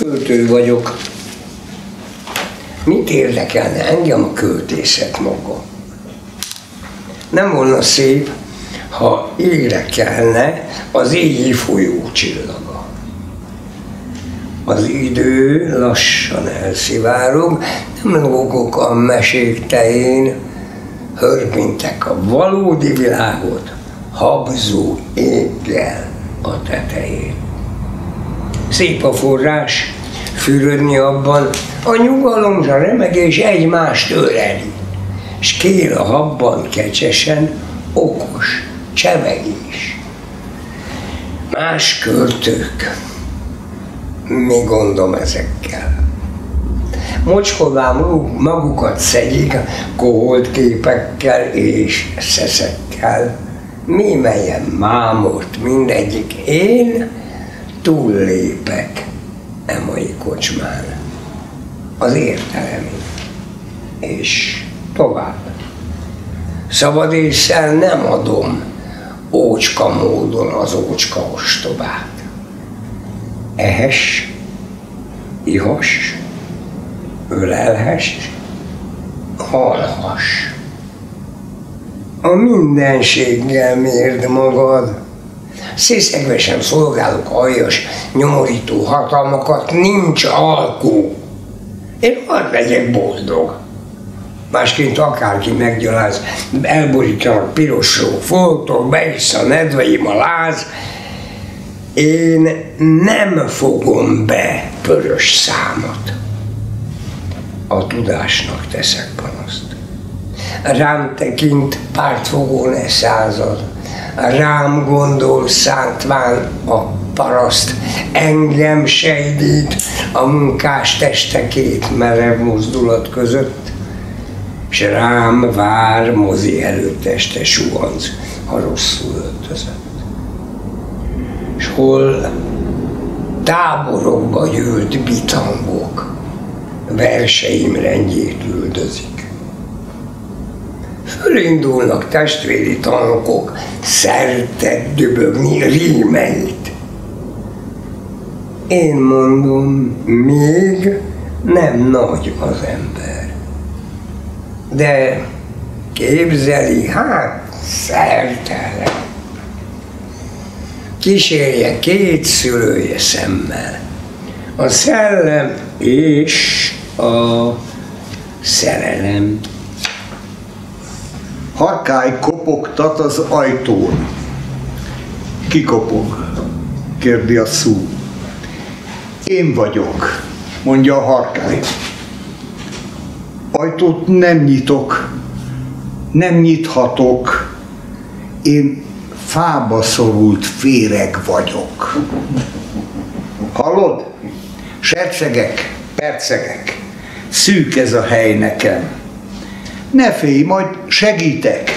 Költő vagyok. Mit érdekelne engem a költészet maga? Nem volna szép, ha énekelne az éjjel folyó csillaga. Az idő lassan elszivárog, nem lógok a mesék tején, hörpintek a valódi világot, habzó éggel a tetején. Szép a forrás, fürödni abban, a nyugalomra remegés egymást öleli, s kél a habban kecsesen okos csevegés. Más költők, mi gondom ezekkel? Mocskolván magukat szegyik koholt képekkel és szeszekkel, mi melyen mámort mindegyik, én túllépek e mai kocsmán az értelemig, és tovább. Szabad ésszel nem adom ócska módon az ócska ostobát. Ehess, ihass, ölelhess, hallhass. A mindenséggel mérd magad, sziszegve sem szolgálok aljas, nyomorító hatalmakat, nincs alkú. Én hadd legyek boldog. Másként akárki meggyaláz, elborítanak pirosról foltok, beissza a nedveim a láz, én nem fogom be pörös számot. A tudásnak teszek panaszt. Rám tekint pártfogó ne század, rám gondol szántván a paraszt, engem sejdít a munkás testekét merev mozdulat között, s rám vár mozi előtt este suhanc, ha rosszul öltözött. S hol táborokba gyűlt bitangok, verseim rendjét üldözik. Fölindulnak testvéri tankok, szerte dübögni rímeit. Én mondom, még nem nagy az ember. De képzeli, hát szertelen. Kísérje két szülője szemmel. A szellem és a szerelem. Harkály kopogtat az ajtón. Ki kopog? Kérdi a szú. Én vagyok, mondja a harkály. Ajtót nem nyitok, nem nyithatok. Én fába szorult féreg vagyok. Hallod? Sercegek, percegek. Szűk ez a hely nekem. Ne félj, majd segítek.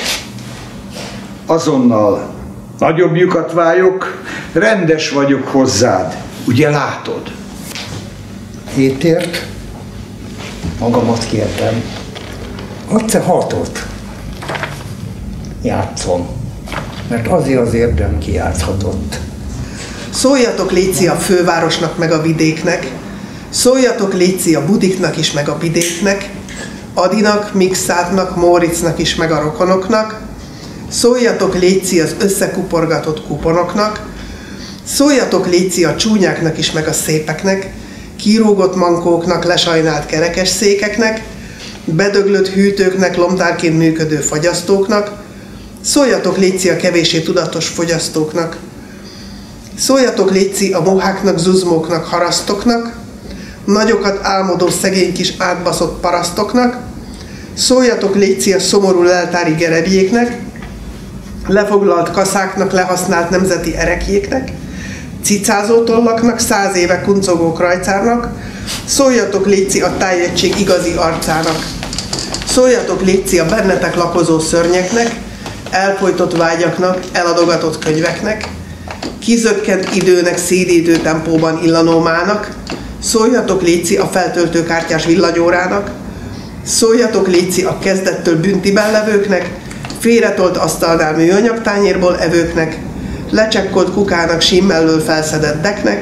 Azonnal nagyobb lyukat vályok, rendes vagyok hozzád. Ugye látod? Hétért magamat kérdem. Adsz-e 6-ot? Játszom, mert azért az érdem kijátszhatott. Szóljatok léci a fővárosnak meg a vidéknek, szóljatok léci a budiknak is meg a vidéknek, Adinak, Mixátnak, Móricnak is meg a rokonoknak, szóljatok léci az összekuporgatott kuponoknak, szóljatok léci a csúnyáknak is meg a szépeknek, kirúgott mankóknak, lesajnált kerekes székeknek, bedöglött hűtőknek, lomtárként működő fagyasztóknak, szóljatok léci a kevéssé tudatos fogyasztóknak, szóljatok léci a moháknak, zuzmóknak, harasztoknak, nagyokat álmodó szegény kis átbaszott parasztoknak, szóljatok léci a szomorú leltári gerebjéknek, lefoglalt kaszáknak, lehasznált nemzeti erekjéknek, cicázó tollaknak, 100 éve kuncogó krajcárnak, szóljatok léci a tájegység igazi arcának, szóljatok léci a bennetek lapozó szörnyeknek, elfojtott vágyaknak, eladogatott könyveknek, kizökkent időnek szédítő tempóban illanó mának, szóljatok léci a feltöltőkártyás villanyórának, szóljatok léci a kezdettől büntiben levőknek, félretolt asztalnál műanyag tányérból evőknek, lecsekkolt kukának símmellől felszedett deknek,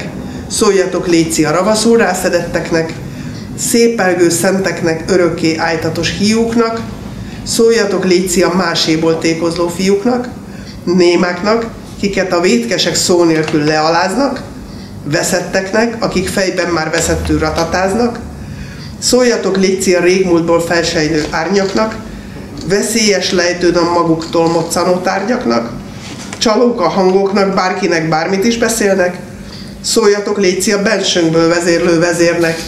szóljatok léci a ravaszul rászettetteknek, szépelgő szenteknek, örökké ájtatos hiúknak, szóljatok léci a máséból tékozló fiúknak, némáknak, kiket a vétkesek szó nélkül lealáznak, veszetteknek, akik fejben már veszettül ratatáznak, szóljatok léci a régmúltból felsejlő árnyaknak, veszélyes lejtődön maguktól moccanó tárgyaknak, csalók a hangoknak, bárkinek bármit is beszélnek, szóljatok léci a bensőnkből vezérlő vezérnek,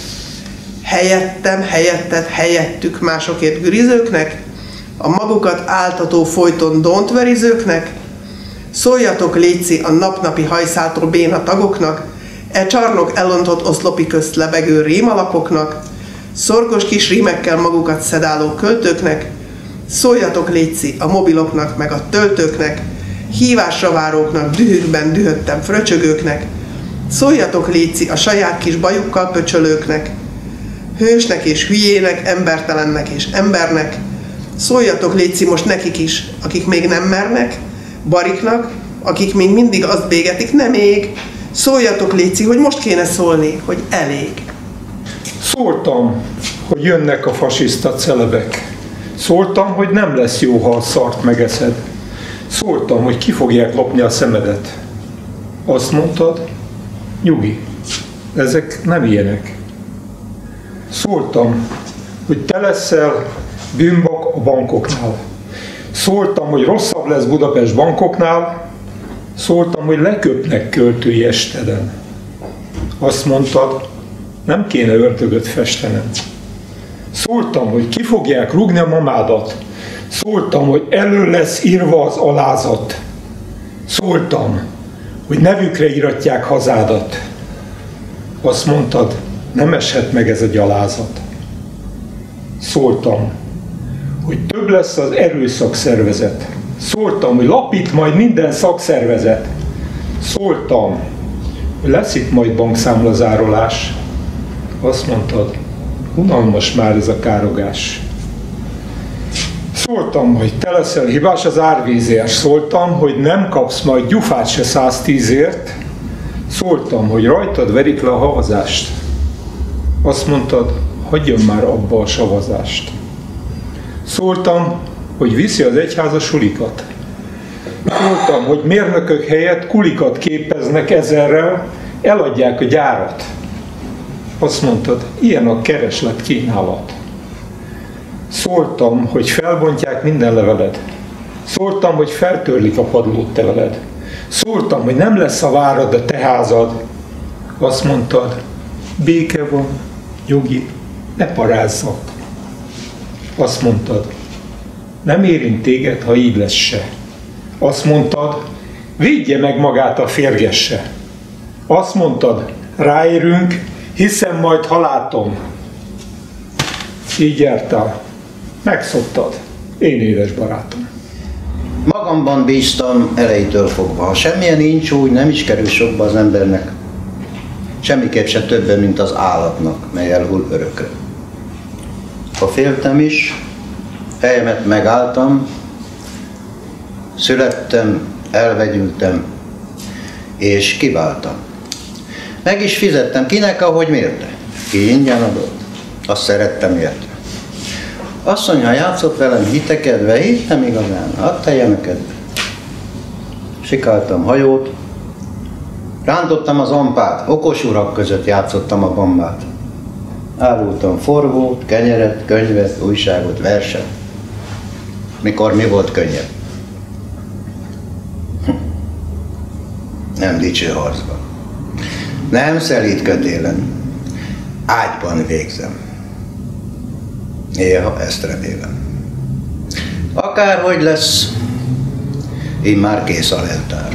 helyetted, helyettük másokért gürizőknek, a magukat áltató folyton dontverizőknek, szóljatok léci a napnapi hajszától béna tagoknak, csarnok elontott oszlopi közt lebegő rémalapoknak, szorgos kis rímekkel magukat szedáló költőknek, szóljatok léci a mobiloknak meg a töltőknek, hívásra váróknak, dühükben dühöttem fröcsögőknek, szóljatok léci a saját kis bajukkal pöcsölőknek, hősnek és hülyének, embertelennek és embernek, szóljatok léci most nekik is, akik még nem mernek, bariknak, akik még mindig azt bégetik, nem ég, szóljatok léci, hogy most kéne szólni, hogy elég. Szóltam, hogy jönnek a fasiszta celebek. Szóltam, hogy nem lesz jó, ha a szart megeszed. Szóltam, hogy ki fogják lopni a szemedet. Azt mondtad, nyugi, ezek nem ilyenek. Szóltam, hogy te leszel bűnbak a bankoknál. Szóltam, hogy rosszabb lesz Budapest bankoknál. Szóltam, hogy leköpnek költői esteden. Azt mondtad, nem kéne ördögöt festenem. Szóltam, hogy ki fogják rúgni a mamádat. Szóltam, hogy elő lesz írva az alázat. Szóltam, hogy nevükre íratják hazádat. Azt mondtad, nem eshet meg ez a gyalázat. Szóltam, hogy több lesz az erőszakszervezet. Szóltam, hogy lapít majd minden szakszervezet. Szóltam, hogy lesz itt majd bankszámlazárolás. Azt mondtad, unalmas már ez a károgás. Szóltam, hogy te leszel hibás az árvízért. Szóltam, hogy nem kapsz majd gyufát se 110-ért. Szóltam, hogy rajtad verik le a havazást. Azt mondtad, hagyjon már abba a savazást. Szóltam, hogy viszi az egyház a sulikat. Szóltam, hogy mérnökök helyett kulikat képeznek ezerrel, eladják a gyárat. Azt mondtad, ilyen a kereslet kínálat. Szóltam, hogy felbontják minden leveled. Szóltam, hogy feltörlik a padlót te veled. Szóltam, hogy nem lesz a várad a te házad. Azt mondtad, béke van, nyugi, ne parázzak. Azt mondtad, nem érint téged, ha így lesz se. Azt mondtad, védje meg magát a férgesse. Azt mondtad, ráérünk, hiszen majd ha látom. Így jártál. Megszoktad, én édes barátom. Magamban bíztam elejétől fogva. Ha semmilyen nincs úgy, nem is kerül sokba az embernek. Semmiképp se többen, mint az állatnak, mely elhull örökre. Ha féltem is, helyemet megálltam, születtem, elvegyültem, és kiváltam. Meg is fizettem kinek, ahogy mérte. Ki ingyen adott, azt szerettem érte. Asszony, ha játszott velem hitekedve, hittem igazán, adta ilyeneket. Sikáltam hajót, rántottam az ampát, okos urak között játszottam a bambát. Árultam forgót, kenyeret, könyvet, újságot, verset. Mikor mi volt könnyebb? Nem dicső harcban. Nem szelíd kötélen. Ágyban végzem. Néha ezt remélem. Akárhogy lesz, én már kész a leltár.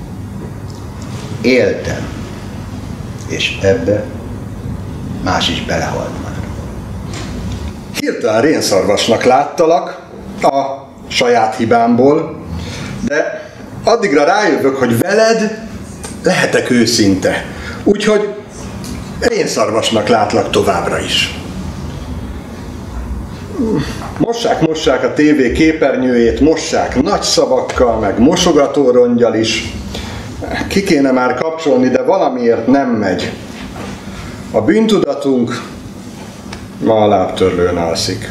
Éltem, és ebbe más is belehalt már. Hirtelen rénszarvasnak láttalak a saját hibámból, de addigra rájövök, hogy veled lehetek őszinte. Úgyhogy rénszarvasnak látlak továbbra is. Mossák a tévé képernyőjét, mossák nagy szavakkal, meg mosogatóronggyal is. Ki kéne már kapcsolni, de valamiért nem megy. A bűntudatunk ma a lábtörlőn alszik.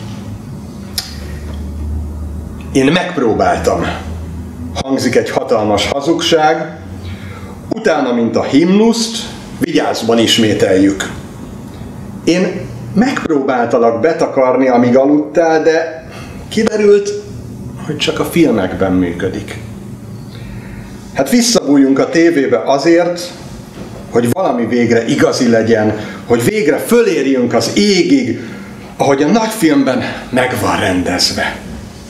Én megpróbáltam. Hangzik egy hatalmas hazugság, utána, mint a himnuszt, vigyázban ismételjük. Én megpróbáltalak betakarni, amíg aludtál, de kiderült, hogy csak a filmekben működik. Hát visszabújjunk a tévébe azért, hogy valami végre igazi legyen, hogy végre fölérjünk az égig, ahogy a nagyfilmben meg van rendezve.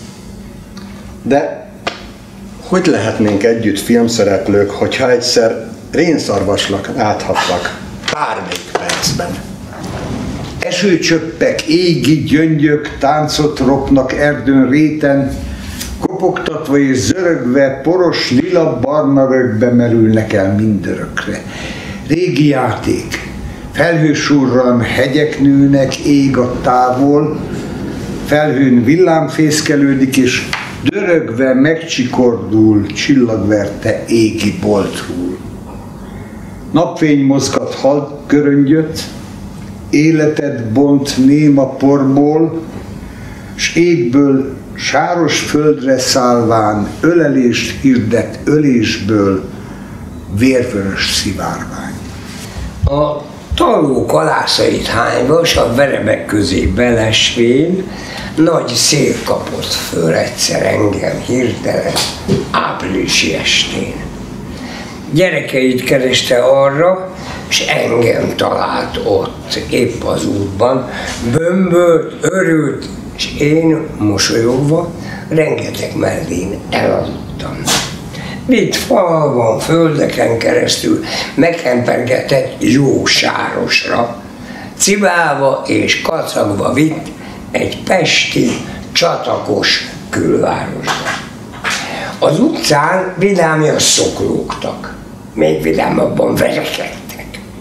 De hogy lehetnénk együtt filmszereplők, hogyha egyszer rénszarvaslak áthatnak bármelyik percben? Esőcsöppek, égi gyöngyök táncot ropnak erdőn réten, kopogtatva és zörögve poros lila-barna rögbe merülnek el mindörökre. Régi játék, felhősurran hegyek nőnek, ég a távol, felhőn villám fészkelődik, és dörögve megcsikordul, csillagverte égi boltról. Napfény mozgat halk göröngyöt, életet bont néma porból, s égből sáros földre szállván ölelést hirdet ölésből vérvörös szivárvány. A taló kalászait hányva, s a verebek közé belesvén, nagy szél kapott föl egyszer engem hirtelen áprilisi estén. Gyerekeit kereste arra, és engem talált ott, épp az útban, bömbölt, örült, és én mosolyogva rengeteg mellén elaludtam. Vitt falvan, földeken keresztül meghempergetett jó sárosra, cibálva és kacagva vitt egy pesti, csatakos külvárosba. Az utcán vidám jasszok lógtak, még vidámabban verekedtek,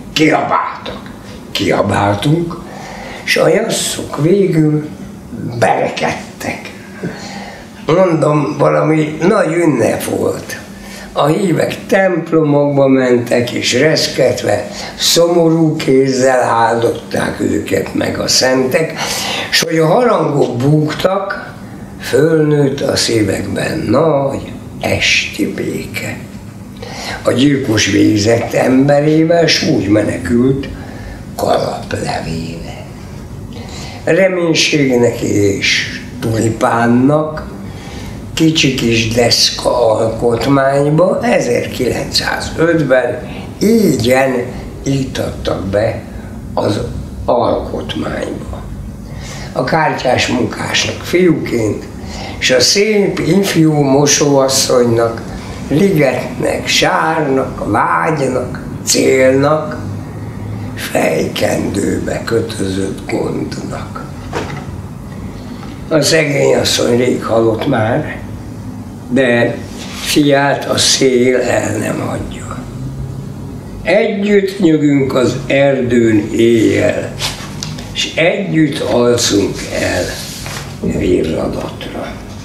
kiabáltunk, és a jasszok végül berekedtek. Mondom, valami nagy ünnep volt. A hívek templomokba mentek, és reszketve, szomorú kézzel áldották őket meg a szentek, s hogy a harangok búgtak, fölnőtt a szívekben nagy esti béke. A gyilkos végzett emberével, s úgy menekült kalaplevéve. Reménységnek és tulipánnak kicsi kis deszka alkotmányba 1905-ben ígyen ítattak be az alkotmányba. A kártyás munkásnak fiúként, és a szép ifjú mosóasszonynak, ligetnek, sárnak, vágynak, célnak, fejkendőbe kötözött gondnak. A szegény asszony rég halott már, de fiát a szél el nem hagyja. Együtt nyögünk az erdőn éjjel, és együtt alszunk el virradatra.